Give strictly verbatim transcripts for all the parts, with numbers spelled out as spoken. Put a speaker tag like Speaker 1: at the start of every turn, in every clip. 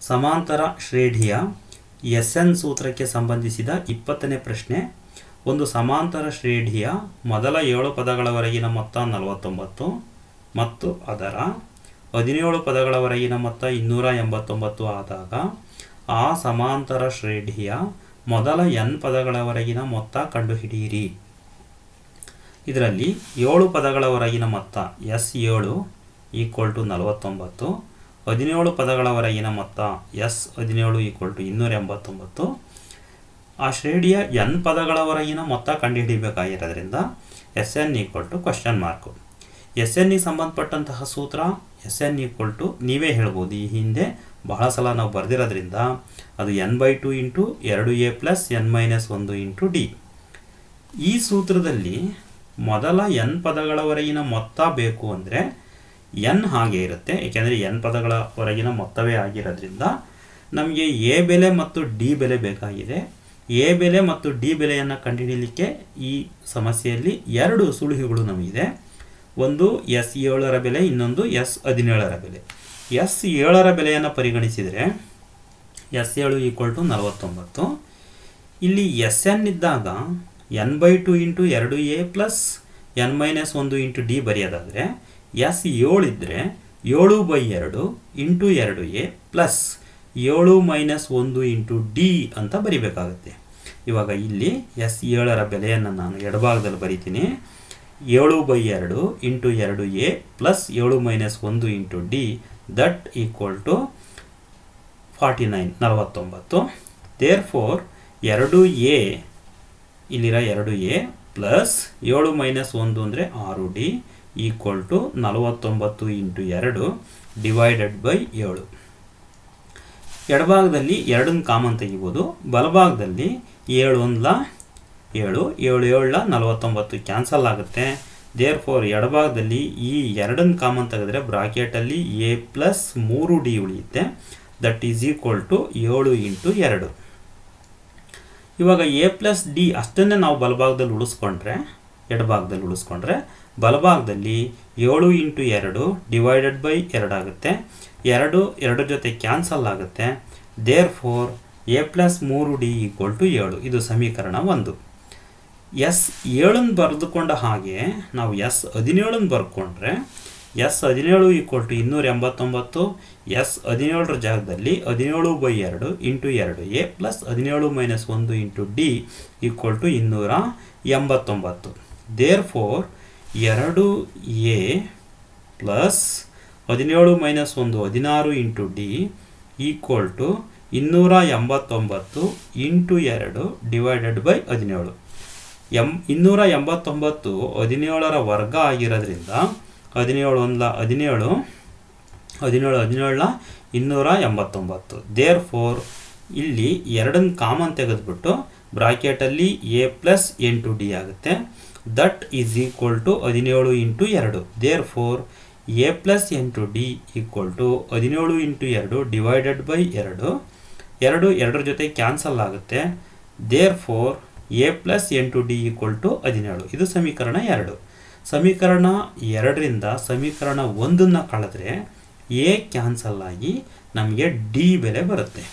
Speaker 1: ಸಮಾಂತರ ಶ್ರೇಢಿಯ S N ಸೂತ್ರಕ್ಕೆ ಸಂಬಂಧಿಸಿದ ಇಪ್ಪತ್ತನೇ ಪ್ರಶ್ನೆ. ಒಂದು ಸಮಾಂತರ ಶ್ರೇಢಿಯ ಮೊದಲ ಏಳು ಪದಗಳವರೆಗಿನ ಮೊತ್ತ ನಲವತ್ತೊಂಬತ್ತು ಮತ್ತು ಅದರ ಹದಿನೇಳು ಪದಗಳವರೆಗಿನ ಮೊತ್ತ ಇನ್ನೂರ ಎಂಬತ್ತೊಂಬತ್ತು ಆದಾಗ ಆ ಸಮಾಂತರ ಶ್ರೇಢಿಯ ಮೊದಲ ಎನ್ ಪದಗಳವರೆಗಿನ ಮೊತ್ತ ಕಂಡುಹಿಡಿಯಿರಿ. ಇದರಲ್ಲಿ ಏಳು ಪದಗಳವರೆಗಿನ ಮೊತ್ತ ಎಸ್ ಏಳು ಈಕ್ವಲ್ ಟು ನಲವತ್ತೊಂಬತ್ತು, ಹದಿನೇಳು ಪದಗಳವರೆಗಿನ ಮೊತ್ತ ಎಸ್ ಹದಿನೇಳು ಈಕ್ವಲ್ ಟು ಇನ್ನೂರ ಎಂಬತ್ತೊಂಬತ್ತು. ಆ ಶ್ರೇಣಿಯ ಎನ್ ಪದಗಳವರೆಗಿನ ಮೊತ್ತ ಕಂಡುಹಿಡಿಯಬೇಕಾಗಿರೋದ್ರಿಂದ S n equal to question mark. S ಎನ್ಗೆ ಸಂಬಂಧಪಟ್ಟಂತಹ ಸೂತ್ರ ಎಸ್ ಎನ್ ಈಕ್ವಲ್ ಟು ನೀವೇ ಹೇಳ್ಬೋದು, ಈ ಹಿಂದೆ ಬಹಳ ಸಲ ನಾವು ಬರೆದಿರೋದ್ರಿಂದ ಅದು ಎನ್ ಬೈ ಟು ಇಂಟು ಎರಡು ಎ ಪ್ಲಸ್ ಎನ್ ಮೈನಸ್ ಒಂದು ಇಂಟು ಡಿ. ಈ ಸೂತ್ರದಲ್ಲಿ ಮೊದಲ ಎನ್ ಪದಗಳವರೆಗಿನ ಮೊತ್ತ ಬೇಕು ಅಂದರೆ ಎನ್ ಹಾಗೆ ಇರುತ್ತೆ, ಏಕೆಂದರೆ ಎನ್ ಪದಗಳವರೆಗಿನ ಮೊತ್ತವೇ ಆಗಿರೋದ್ರಿಂದ ನಮಗೆ ಎ ಬೆಲೆ ಮತ್ತು ಡಿ ಬೆಲೆ ಬೇಕಾಗಿದೆ. ಎ ಬೆಲೆ ಮತ್ತು ಡಿ ಬೆಲೆಯನ್ನು ಕಂಡುಹಿಡಿಯಲಿಕ್ಕೆ ಈ ಸಮಸ್ಯೆಯಲ್ಲಿ ಎರಡು ಸುಳಿವುಗಳು ನಮಗಿದೆ. ಒಂದು ಎಸ್ ಏಳರ ಬೆಲೆ, ಇನ್ನೊಂದು ಎಸ್ ಹದಿನೇಳರ ಬೆಲೆ. ಎಸ್ ಏಳರ ಬೆಲೆಯನ್ನು ಪರಿಗಣಿಸಿದರೆ ಎಸ್ ಏಳು ಈಕ್ವಲ್ ಟು ನಲವತ್ತೊಂಬತ್ತು. ಇಲ್ಲಿ ಎಸ್ ಎನ್ ಇದ್ದಾಗ ಎನ್ ಬೈ ಟು ಇಂಟು ಎರಡು ಎ ಪ್ಲಸ್ ಎನ್ ಮೈನಸ್ ಒಂದು ಇಂಟು ಡಿ ಬರೆಯೋದಾದರೆ ಎಸ್ ಏಳು ಇದ್ದರೆ ಏಳು ಬೈ ಎರಡು ಇಂಟು ಎರಡು ಎ ಪ್ಲಸ್ ಏಳು ಮೈನಸ್ ಒಂದು ಇಂಟು ಡಿ ಅಂತ ಬರಿಬೇಕಾಗುತ್ತೆ. ಇವಾಗ ಇಲ್ಲಿ ಎಸ್ ಏಳರ ಬೆಲೆಯನ್ನು ನಾನು ಎಡಭಾಗದಲ್ಲಿ ಬರಿತೀನಿ. ಏಳು ಬೈ ಎರಡು ಇಂಟು ಎರಡು ಎ ಪ್ಲಸ್ ಏಳು ಮೈನಸ್ ಒಂದು into d that equal to forty nine ನಲವತ್ತೊಂಬತ್ತು. ದೇರ್ ಫೋರ್ ಎರಡು ಎ ಇಲ್ಲಿರೋ ಎರಡು ಎ ಪ್ಲಸ್ ಏಳು ಮೈನಸ್ ಒಂದು ಅಂದರೆ ಆರು ಡಿ ಈಕ್ವಲ್ ಟು ನಲವತ್ತೊಂಬತ್ತು ಇಂಟು ಎರಡು ಡಿವೈಡೆಡ್ ಬೈ ಏಳು. ಎಡಭಾಗದಲ್ಲಿ ಎರಡನ್ನು ಕಾಮನ್ ತೆಗಿಬೋದು, ಬಲಭಾಗದಲ್ಲಿ ಏಳು ಒಂದ್ಲ ಏಳು, ಏಳು ಏಳಲ ನಲವತ್ತೊಂಬತ್ತು ಕ್ಯಾನ್ಸಲ್ ಆಗುತ್ತೆ. ದೇರ್ ಫೋರ್ ಎಡಭಾಗದಲ್ಲಿ ಈ ಎರಡನ್ನು ಕಾಮನ್ ತೆಗೆದ್ರೆ ಬ್ರಾಕೆಟಲ್ಲಿ ಎ ಪ್ಲಸ್ ಮೂರು ಡಿ ಉಳಿಯುತ್ತೆ. ದಟ್ ಈಸ್ ಈಕ್ವಲ್ ಟು ಏಳು ಇಂಟು ಎರಡು. ಇವಾಗ ಎ ಪ್ಲಸ್ ಡಿ ಅಷ್ಟನ್ನೇ ನಾವು ಬಲಭಾಗದಲ್ಲಿ ಉಳಿಸ್ಕೊಂಡ್ರೆ ಎಡಭಾಗದಲ್ಲಿ ಉಳಿಸ್ಕೊಂಡ್ರೆ ಬಲಭಾಗದಲ್ಲಿ ಏಳು ಇಂಟು ಎರಡು ಡಿವೈಡೆಡ್ ಬೈ ಎರಡು ಆಗುತ್ತೆ. ಎರಡು ಎರಡು ಜೊತೆ ಕ್ಯಾನ್ಸಲ್ ಆಗುತ್ತೆ. ದೇರ್ ಫೋರ್ ಎ ಪ್ಲಸ್ ಮೂರು ಡಿ ಈಕ್ವಲ್ ಟು ಏಳು. ಇದು ಸಮೀಕರಣ ಒಂದು. ಎಸ್ ಏಳನ್ನು ಬರೆದುಕೊಂಡ ಹಾಗೆ ನಾವು ಎಸ್ ಹದಿನೇಳನ್ನು ಬರ್ಕೊಂಡ್ರೆ ಎಸ್ ಹದಿನೇಳು ಈಕ್ವಲ್ ಟು ಇನ್ನೂರ ಎಂಬತ್ತೊಂಬತ್ತು. ಎಸ್ ಹದಿನೇಳರ ಜಾಗದಲ್ಲಿ ಹದಿನೇಳು ಬೈ ಎರಡು ಇಂಟು ಎರಡು ಎ ಪ್ಲಸ್ ಹದಿನೇಳು ಮೈನಸ್ ಒಂದು ಇಂಟು ಡಿ ಈಕ್ವಲ್ ಟು ಇನ್ನೂರ ಎಂಬತ್ತೊಂಬತ್ತು. ದೇರ್ ಫೋರ್ ಎರಡು ಎ ಪ್ಲಸ್ ಹದಿನೇಳು ಮೈನಸ್ ಒಂದು ಹದಿನಾರು ಇಂಟು ಡಿ ಈಕ್ವಲ್ ಟು ಇನ್ನೂರ ಎಂಬತ್ತೊಂಬತ್ತು ಇಂಟು ಎರಡು ಡಿವೈಡೆಡ್ ಬೈ ಹದಿನೇಳು. ಎಂ ಇನ್ನೂರ ಎಂಬತ್ತೊಂಬತ್ತು ಹದಿನೇಳರ ವರ್ಗ ಆಗಿರೋದ್ರಿಂದ ಹದಿನೇಳು ಒಂದ್ಲ ಹದಿನೇಳು ಹದಿನೇಳು ಹದಿನೇಳಲ ಇನ್ನೂರ ಎಂಬತ್ತೊಂಬತ್ತು. ದೇರ್ ಫೋರ್ ಇಲ್ಲಿ ಎರಡನ್ನು ಕಾಮನ್ ತೆಗೆದುಬಿಟ್ಟು ಬ್ರಾಕೆಟಲ್ಲಿ ಎ ಪ್ಲಸ್ ಎಂಟು ಡಿ ಆಗುತ್ತೆ. ದಟ್ ಈಸ್ ಈಕ್ವಲ್ ಟು ಹದಿನೇಳು ಇಂಟು ಎರಡು. ದೇರ್ ಫೋರ್ ಎ ಪ್ಲಸ್ ಎಂಟು ಡಿ ಈಕ್ವಲ್ ಟು ಹದಿನೇಳು ಇಂಟು ಎರಡು ಡಿವೈಡೆಡ್ ಬೈ ಎರಡು. ಎರಡು ಎರಡರ ಜೊತೆ ಕ್ಯಾನ್ಸಲ್ ಆಗುತ್ತೆ. ದೇರ್ ಫೋರ್ ಎ ಪ್ಲಸ್ ಎಂಟು ಡಿ ಈಕ್ವಲ್ ಟು ಹದಿನೇಳು. ಇದು ಸಮೀಕರಣ ಎರಡು. ಸಮೀಕರಣ ಎರಡರಿಂದ ಸಮೀಕರಣ ಒಂದನ್ನು ಕಳೆದ್ರೆ ಎ ಕ್ಯಾನ್ಸಲ್ ಆಗಿ ನಮಗೆ ಡಿ ಬೆಲೆ ಬರುತ್ತೆ.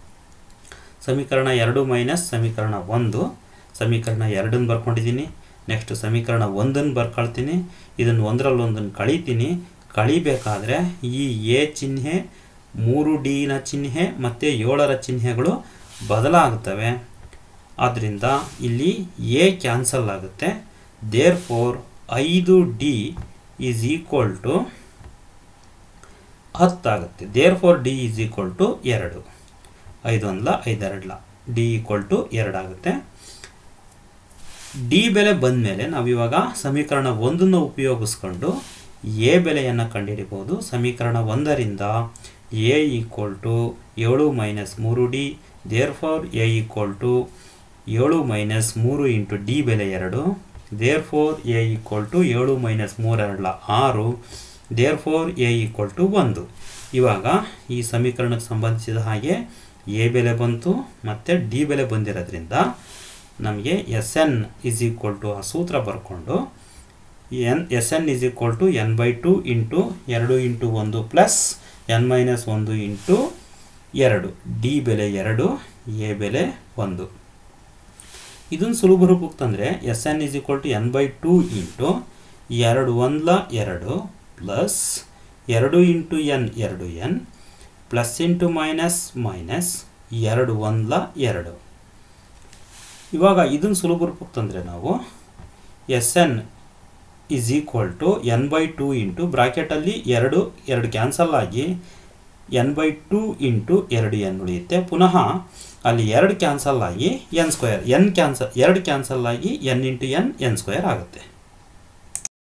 Speaker 1: ಸಮೀಕರಣ ಎರಡು ಮೈನಸ್ ಸಮೀಕರಣ ಒಂದು. ಸಮೀಕರಣ ಎರಡನ್ನು ಬರ್ಕೊಂಡಿದ್ದೀನಿ. ನೆಕ್ಸ್ಟ್ ಸಮೀಕರಣ ಒಂದನ್ನು ಬರ್ಕೊಳ್ತೀನಿ. ಇದನ್ನು ಒಂದರಲ್ಲಿ ಒಂದನ್ನು ಕಳೀತೀನಿ. ಕಳಿಬೇಕಾದ್ರೆ ಈ ಎ ಚಿಹ್ನೆ, ಮೂರು ಡಿನ ಚಿಹ್ನೆ ಮತ್ತು ಏಳರ ಚಿಹ್ನೆಗಳು ಬದಲಾಗುತ್ತವೆ. ಆದ್ದರಿಂದ ಇಲ್ಲಿ ಎ ಕ್ಯಾನ್ಸಲ್ ಆಗುತ್ತೆ. ದೇರ್ ಫೋರ್ ಐದು ಡಿ ಈಸ್ ಈಕ್ವಲ್ ಟು ಹತ್ತಾಗುತ್ತೆ. Therefore d is equal to ಎರಡು. ಐದು ಒಂದ್ಲ ಐದೆರಡ್ಲ ಡಿ ಈಕ್ವಲ್ ಟು ಎರಡಾಗುತ್ತೆ. ಡಿ ಬೆಲೆ ಬಂದ ಮೇಲೆ ನಾವಿವಾಗ ಸಮೀಕರಣ ಒಂದನ್ನು ಉಪಯೋಗಿಸ್ಕೊಂಡು ಎ ಬೆಲೆಯನ್ನು ಕಂಡುಹಿಡಿಬೋದು. ಸಮೀಕರಣ ಒಂದರಿಂದ ಎ ಈಕ್ವಲ್ ಟು ಏಳು ಮೈನಸ್ ಮೂರು d. Therefore a equal to ಏಳು ಮೈನಸ್ ಮೂರು ಇಂಟು ಡಿ ಬೆಲೆ ಎರಡು. Therefore a equal to ಏಳು ಮೈನಸ್ ಮೂರೆರಡ್ಲ ಆರು. Therefore a equal to ಒಂದು. ಇವಾಗ ಈ ಸಮೀಕರಣಕ್ಕೆ ಸಂಬಂಧಿಸಿದ ಹಾಗೆ ಎ ಬೆಲೆ ಬಂತು ಮತ್ತು ಡಿ ಬೆಲೆ ಬಂದಿರೋದ್ರಿಂದ ನಮಗೆ S n is equal to ಆ ಸೂತ್ರ ಬರ್ಕೊಂಡು n S n is equal to n by two into ಎರಡು ಇಂಟು ಒಂದು ಪ್ಲಸ್ ಎನ್ ಮೈನಸ್ ಒಂದು ಇಂಟು ಎರಡು, ಡಿ ಬೆಲೆ ಎರಡು, ಎ ಬೆಲೆ ಒಂದು. ಇದನ್ನು ಸುಲಭ ರೂಪಕ್ಕೆ ತಂದರೆ S n is equal to n by two into ಎರಡು ಒಂದ್ಲ ಎರಡು ಪ್ಲಸ್ ಎರಡು ಇಂಟು ಎನ್ ಎರಡು n plus into minus minus ಎರಡು ಒಂದ್ಲ ಎರಡು. ಇವಾಗ ಇದನ್ನು ಸುಲಭ ರೂಪಕ್ಕೆ ತಂದರೆ ನಾವು S n is equal to n by two into ಬ್ರಾಕೆಟಲ್ಲಿ ಎರಡು ಎರಡು ಕ್ಯಾನ್ಸಲ್ ಆಗಿ ಎನ್ ಬೈ ಟೂ ಇಂಟು ಎರಡು ಎನ್ ಉಳಿಯುತ್ತೆ. ಪುನಃ ಅಲ್ಲಿ ಎರಡು ಕ್ಯಾನ್ಸಲ್ ಆಗಿ ಎನ್ ಸ್ಕ್ವೇರ್ ಎನ್ ಕ್ಯಾನ್ಸಲ್ ಎರಡು ಕ್ಯಾನ್ಸಲ್ ಆಗಿ n into n n square ಆಗುತ್ತೆ.